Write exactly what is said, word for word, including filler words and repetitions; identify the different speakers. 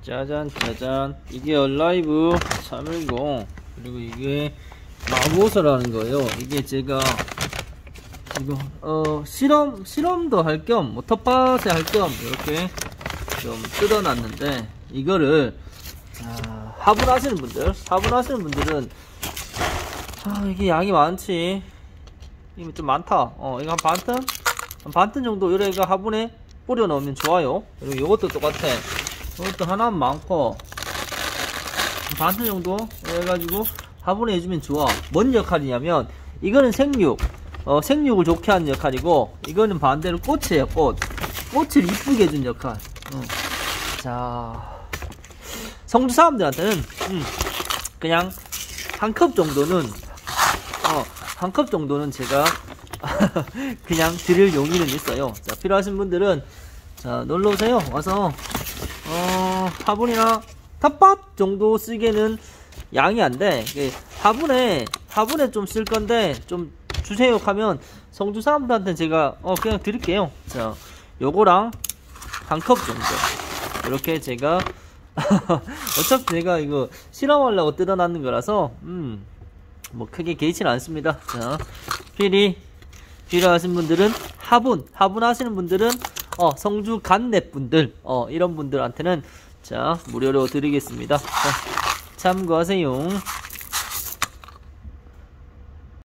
Speaker 1: 짜잔 짜잔, 이게 얼라이브 삼백십, 그리고 이게 마구서라는 거예요. 이게 제가 이거 어 실험 실험도 할 겸 뭐 텃밭에 할 겸 이렇게 좀 뜯어놨는데, 이거를 자, 화분하시는 분들 화분하시는 분들은 아 이게 양이 많지. 이게 좀 많다. 어 이거 한 반튼 한 반튼 정도 이래가 화분에 뿌려 넣으면 좋아요. 그리고 이것도 똑같아. 이것도 하나는 많고 반튼 정도 해가지고 화분에 해주면 좋아. 뭔 역할이냐면, 이거는 생육, 어, 생육을 좋게 하는 역할이고, 이거는 반대로 꽃이에요. 꽃 꽃을 이쁘게 해준 역할. 어. 자, 성주 사람들한테는 음, 그냥 한 컵 정도는 어, 한 컵 정도는 제가 그냥 드릴 용의는 있어요. 자, 필요하신 분들은 자 놀러오세요. 와서 어, 화분이나 텃밭 정도 쓰기에는 양이 안돼. 화분에 화분에 좀 쓸 건데 좀 주세요 하면 성주 사람들한테는 제가 어 그냥 드릴게요. 자, 요거랑 한 컵 정도 이렇게 제가 어차피 제가 이거 실험하려고 뜯어놨는 거라서 음 뭐 크게 개의치는 않습니다. 자, 필히 필요하신 분들은 화분 화분 하시는 분들은 어 성주 간내 분들 어 이런 분들한테는 자 무료로 드리겠습니다. 자, 참고하세요.